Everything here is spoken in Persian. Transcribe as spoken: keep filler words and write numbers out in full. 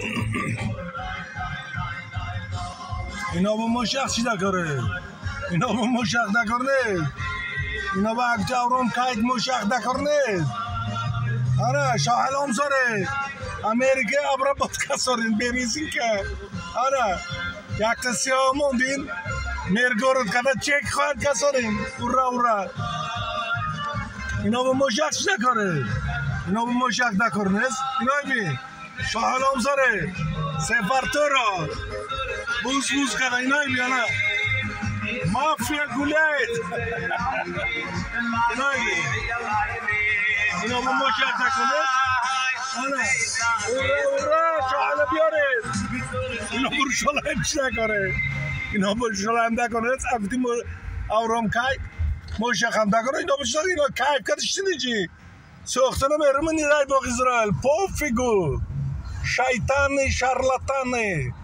اینا با مشخ چی دکاره اینا با مشخ دکار نیست اینا با اکتا اورام کاید مشخ دکار نیست آره شاهل امساره امریکا ابرا بطکا سارین بریزین که آره یک تسی ها موندین مرگورد کده چک خواهد که سارین اورا اورا اینا با مشخ چی دکاره اینا با مشخ دکار نیست اینا بی شاهل امساره سفر تو را بوز بوز کده اینا بی آنه مافیا گولید اینا بی اینا با مشخ دکار نیست آنه اورا اورا شاهل بیارید اینا برشاله هم چی دکاره اینا برشاله هم دکاره نیست افتی اورام کای مشخ هم دکاره اینا برشاله اینا کایف کدشتی نیجی سوختنه میرمونی رای باق اسرائیل پوفیگو شیطانی شارلاتانی